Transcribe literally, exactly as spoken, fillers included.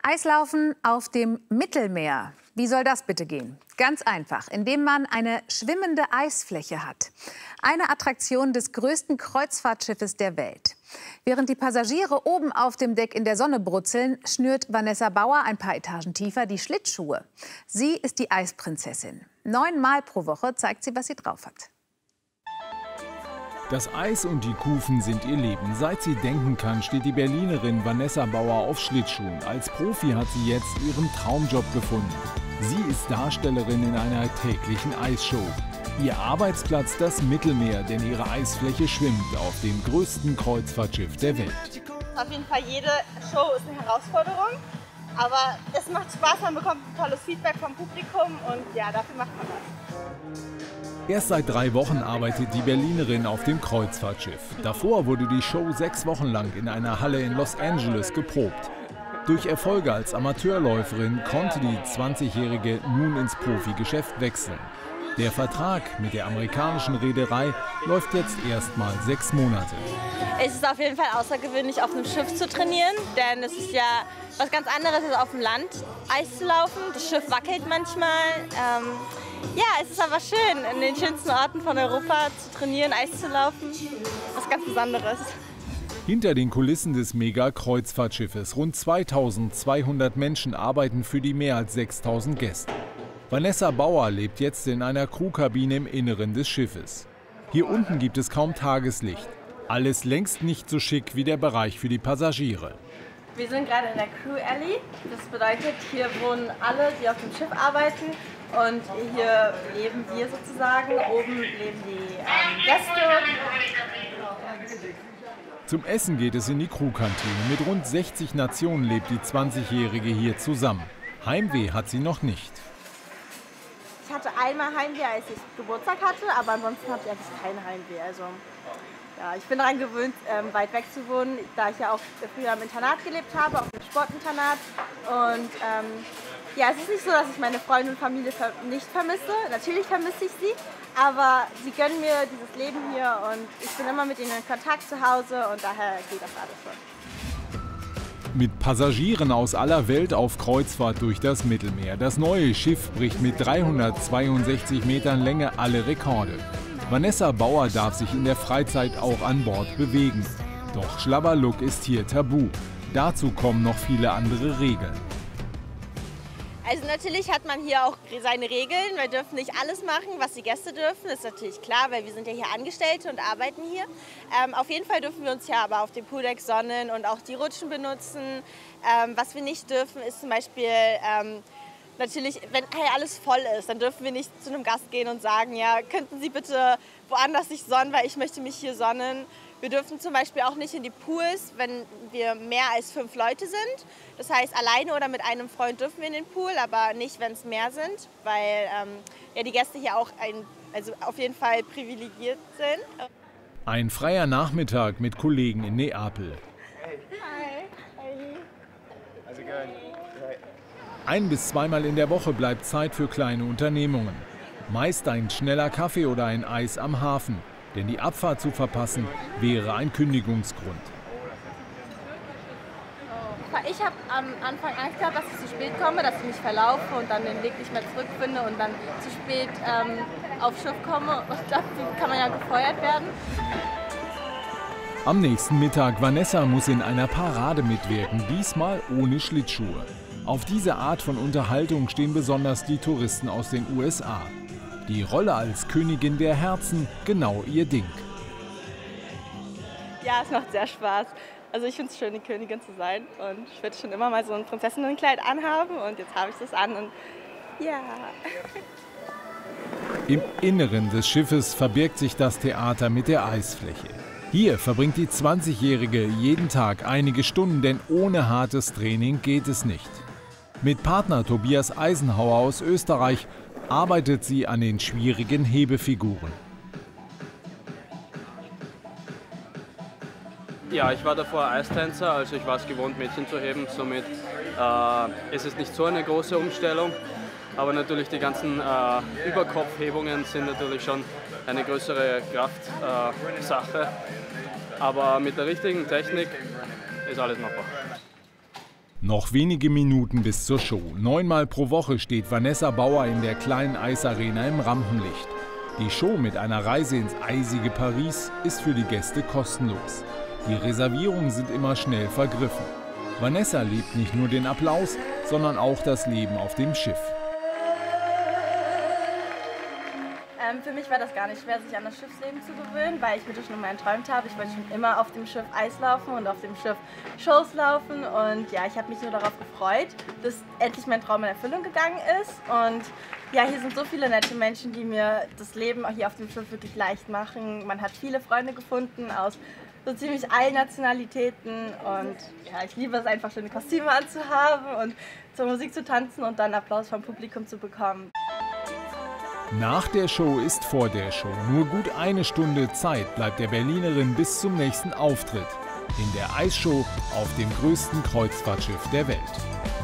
Eislaufen auf dem Mittelmeer. Wie soll das bitte gehen? Ganz einfach, indem man eine schwimmende Eisfläche hat. Eine Attraktion des größten Kreuzfahrtschiffes der Welt. Während die Passagiere oben auf dem Deck in der Sonne brutzeln, schnürt Vanessa Bauer ein paar Etagen tiefer die Schlittschuhe. Sie ist die Eisprinzessin. Neunmal pro Woche zeigt sie, was sie drauf hat. Das Eis und die Kufen sind ihr Leben. Seit sie denken kann, steht die Berlinerin Vanessa Bauer auf Schlittschuhen. Als Profi hat sie jetzt ihren Traumjob gefunden. Sie ist Darstellerin in einer täglichen Eisshow. Ihr Arbeitsplatz das Mittelmeer, denn ihre Eisfläche schwimmt auf dem größten Kreuzfahrtschiff der Welt. Auf jeden Fall, jede Show ist eine Herausforderung, aber es macht Spaß, man bekommt ein tolles Feedback vom Publikum und ja, dafür macht man das. Erst seit drei Wochen arbeitet die Berlinerin auf dem Kreuzfahrtschiff. Davor wurde die Show sechs Wochen lang in einer Halle in Los Angeles geprobt. Durch Erfolge als Amateurläuferin konnte die zwanzigjährige nun ins Profigeschäft wechseln. Der Vertrag mit der amerikanischen Reederei läuft jetzt erst mal sechs Monate. Es ist auf jeden Fall außergewöhnlich, auf einem Schiff zu trainieren, denn es ist ja was ganz anderes als auf dem Land Eis zu laufen. Das Schiff wackelt manchmal. Ähm, ja, es ist aber schön, in den schönsten Orten von Europa zu trainieren, Eis zu laufen. Was ganz Besonderes. Hinter den Kulissen des Mega-Kreuzfahrtschiffes rund zweitausendzweihundert Menschen arbeiten für die mehr als sechstausend Gäste. Vanessa Bauer lebt jetzt in einer Crewkabine im Inneren des Schiffes. Hier unten gibt es kaum Tageslicht. Alles längst nicht so schick wie der Bereich für die Passagiere. Wir sind gerade in der Crew Alley. Das bedeutet, hier wohnen alle, die auf dem Schiff arbeiten. Und hier leben wir sozusagen. Oben leben die ähm, Gäste. Zum Essen geht es in die Crewkantine. Mit rund sechzig Nationen lebt die zwanzigjährige hier zusammen. Heimweh hat sie noch nicht. Ich hatte einmal Heimweh, als ich Geburtstag hatte, aber ansonsten hatte ich eigentlich kein Heimweh. Also, ja, ich bin daran gewöhnt, ähm, weit weg zu wohnen, da ich ja auch früher im Internat gelebt habe, auf dem Sportinternat. Und ähm, ja, es ist nicht so, dass ich meine Freunde und Familie ver nicht vermisse. Natürlich vermisse ich sie, aber sie gönnen mir dieses Leben hier und ich bin immer mit ihnen in Kontakt zu Hause und daher geht das alles schon. Mit Passagieren aus aller Welt auf Kreuzfahrt durch das Mittelmeer. Das neue Schiff bricht mit dreihundertzweiundsechzig Metern Länge alle Rekorde. Vanessa Bauer darf sich in der Freizeit auch an Bord bewegen. Doch Schlabberlook ist hier tabu. Dazu kommen noch viele andere Regeln. Also natürlich hat man hier auch seine Regeln. Wir dürfen nicht alles machen, was die Gäste dürfen. Das ist natürlich klar, weil wir sind ja hier Angestellte und arbeiten hier. Ähm, auf jeden Fall dürfen wir uns ja aber auf dem Pooldeck sonnen und auch die Rutschen benutzen. Ähm, was wir nicht dürfen, ist zum Beispiel ähm, natürlich, wenn hey, alles voll ist, dann dürfen wir nicht zu einem Gast gehen und sagen, ja, könnten Sie bitte woanders sich sonnen, weil ich möchte mich hier sonnen. Wir dürfen zum Beispiel auch nicht in die Pools, wenn wir mehr als fünf Leute sind. Das heißt, alleine oder mit einem Freund dürfen wir in den Pool, aber nicht, wenn es mehr sind, weil ähm, ja, die Gäste hier auch ein, also auf jeden Fall privilegiert sind. Ein freier Nachmittag mit Kollegen in Neapel. Hi. Hi. How's it going? Right. Ein- bis zweimal in der Woche bleibt Zeit für kleine Unternehmungen. Meist ein schneller Kaffee oder ein Eis am Hafen. Denn die Abfahrt zu verpassen, wäre ein Kündigungsgrund. Ich habe am Anfang Angst gehabt, dass ich zu spät komme, dass ich mich verlaufe und dann den Weg nicht mehr zurückfinde und dann zu spät ähm, aufs Schiff komme. Und dafür kann man ja gefeuert werden. Am nächsten Mittag, Vanessa muss in einer Parade mitwirken, diesmal ohne Schlittschuhe. Auf diese Art von Unterhaltung stehen besonders die Touristen aus den U S A. Die Rolle als Königin der Herzen, genau ihr Ding. Ja, es macht sehr Spaß. Also ich finde es schön, die Königin zu sein. Und ich würde schon immer mal so ein Prinzessinnenkleid anhaben. Und jetzt habe ich das an und ja. Im Inneren des Schiffes verbirgt sich das Theater mit der Eisfläche. Hier verbringt die zwanzigjährige jeden Tag einige Stunden, denn ohne hartes Training geht es nicht. Mit Partner Tobias Eisenhauer aus Österreich arbeitet sie an den schwierigen Hebefiguren. Ja, ich war davor Eistänzer, also ich war es gewohnt, Mädchen zu heben. Somit äh, ist es nicht so eine große Umstellung. Aber natürlich die ganzen äh, Überkopfhebungen sind natürlich schon eine größere Kraftsache. Äh, Aber mit der richtigen Technik ist alles machbar. Noch wenige Minuten bis zur Show. Neunmal pro Woche steht Vanessa Bauer in der kleinen Eisarena im Rampenlicht. Die Show mit einer Reise ins eisige Paris ist für die Gäste kostenlos. Die Reservierungen sind immer schnell vergriffen. Vanessa liebt nicht nur den Applaus, sondern auch das Leben auf dem Schiff. Ähm, für mich war das gar nicht schwer, sich an das Schiffsleben zu gewöhnen, weil ich mir das schon immer erträumt habe. Ich wollte schon immer auf dem Schiff Eis laufen und auf dem Schiff Shows laufen. Und ja, ich habe mich nur darauf gefreut, dass endlich mein Traum in Erfüllung gegangen ist. Und ja, hier sind so viele nette Menschen, die mir das Leben auch hier auf dem Schiff wirklich leicht machen. Man hat viele Freunde gefunden aus so ziemlich allen Nationalitäten. Und ja, ich liebe es einfach, schöne Kostüme anzuhaben und zur Musik zu tanzen und dann Applaus vom Publikum zu bekommen. Nach der Show ist vor der Show. Nur gut eine Stunde Zeit bleibt der Berlinerin bis zum nächsten Auftritt in der Eisshow auf dem größten Kreuzfahrtschiff der Welt.